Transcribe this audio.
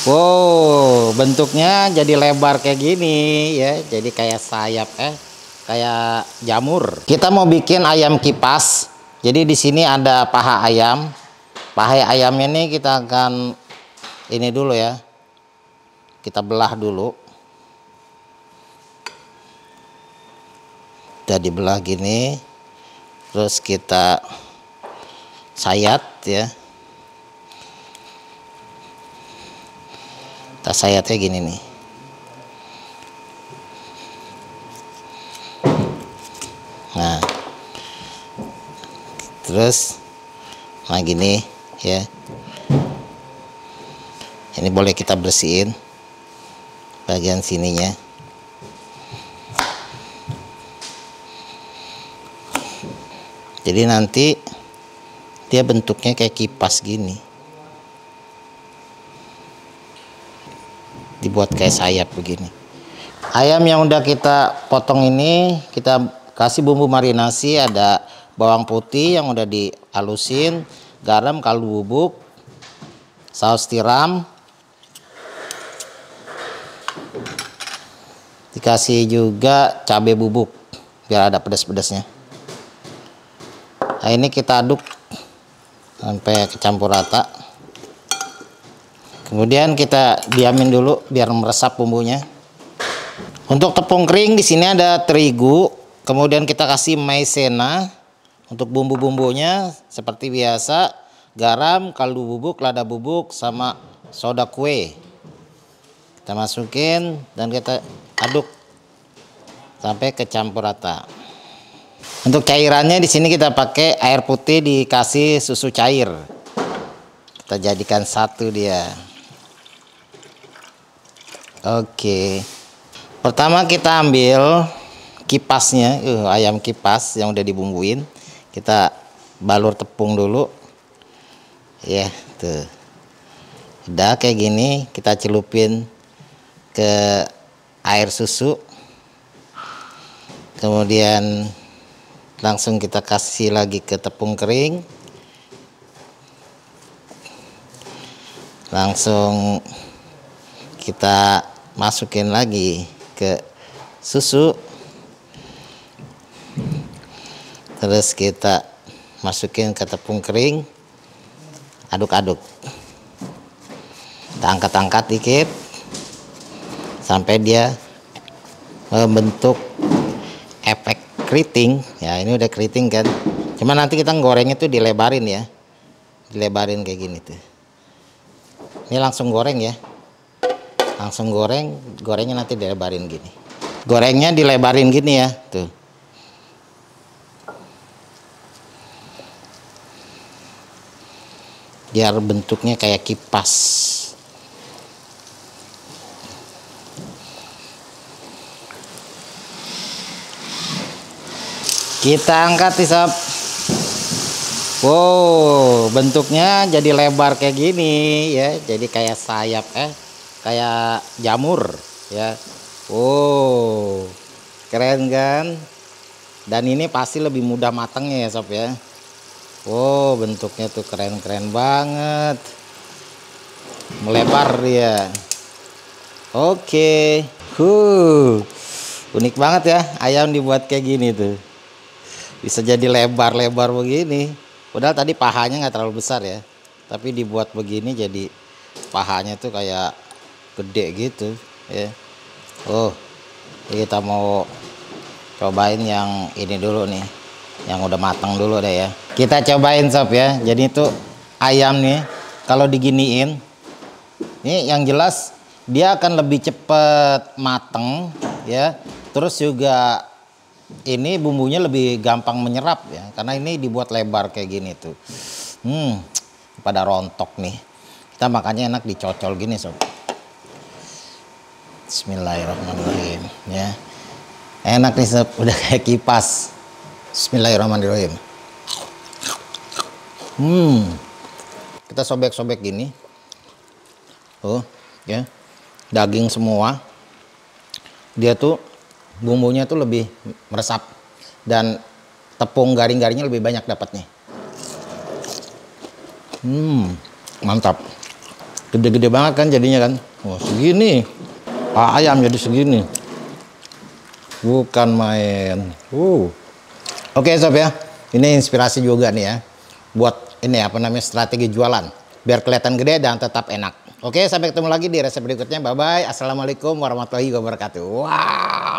Wow, bentuknya jadi lebar kayak gini ya. Jadi kayak sayap kayak jamur. Kita mau bikin ayam kipas. Jadi di sini ada paha ayam. Paha ayamnya ini kita akan ini dulu ya. Kita belah dulu. Udah dibelah gini. Terus kita sayat ya. Kita sayatnya gini nih. Nah, terus gini ya. Ini boleh kita bersihin bagian sininya. Jadi nanti dia bentuknya kayak kipas gini. Dibuat kayak sayap begini. Ayam yang udah kita potong ini kita kasih bumbu marinasi, ada bawang putih yang udah dihalusin, garam, kaldu bubuk, saus tiram, dikasih juga cabai bubuk biar ada pedas-pedasnya. Nah, ini kita aduk sampai kecampur rata. Kemudian kita diamin dulu biar meresap bumbunya. Untuk tepung kering di sini ada terigu, kemudian kita kasih maizena. Untuk bumbu-bumbunya seperti biasa, garam, kaldu bubuk, lada bubuk, sama soda kue. Kita masukin dan kita aduk sampai kecampur rata. Untuk cairannya di sini kita pakai air putih dikasih susu cair. Kita jadikan satu dia. Oke. Pertama kita ambil kipasnya, ayam kipas yang udah dibumbuin. Kita balur tepung dulu. Ya, tuh. Udah kayak gini, kita celupin ke air susu. Kemudian langsung kita kasih lagi ke tepung kering. Langsung kita masukin lagi ke susu. Terus kita masukin ke tepung kering. Aduk-aduk. Kita angkat-angkat dikit sampai dia membentuk efek keriting. Ya, ini udah keriting kan. Cuma nanti kita gorengnya tuh dilebarin ya. Dilebarin kayak gini tuh. Ini langsung goreng ya. Langsung goreng, gorengnya nanti dilebarin gini. Gorengnya dilebarin gini ya, tuh. Biar bentuknya kayak kipas. Kita angkat nih sob. Wow, bentuknya jadi lebar kayak gini ya. Jadi kayak sayap kayak jamur ya. Wow, keren kan? Dan ini pasti lebih mudah matangnya ya sob ya. Wow, bentuknya tuh keren-keren banget. Melebar dia. Oke. Unik banget ya ayam dibuat kayak gini tuh. Bisa jadi lebar-lebar begini. Padahal tadi pahanya nggak terlalu besar ya. Tapi dibuat begini jadi pahanya tuh kayak gede gitu ya. Oh, kita mau cobain yang ini dulu nih, yang udah matang dulu deh ya. Kita cobain sob ya. Jadi itu ayam nih kalau diginiin, ini yang jelas dia akan lebih cepet mateng ya. Terus juga ini bumbunya lebih gampang menyerap ya, karena ini dibuat lebar kayak gini tuh. Pada rontok nih. Kita makannya enak dicocol gini sob. Bismillahirrahmanirrahim ya. Enak nih sob, udah kayak kipas. Bismillahirrahmanirrahim. Kita sobek-sobek gini. Tuh ya. Daging semua. Dia tuh bumbunya tuh lebih meresap dan tepung garing-garingnya lebih banyak dapatnya. Mantap. Gede-gede banget kan jadinya kan. Oh, segini. Ayam jadi segini. Bukan main. Oke sob ya. Ini inspirasi juga nih ya. Buat ini apa namanya strategi jualan. Biar kelihatan gede dan tetap enak. Oke, sampai ketemu lagi di resep berikutnya. Bye bye. Assalamualaikum warahmatullahi wabarakatuh. Wow.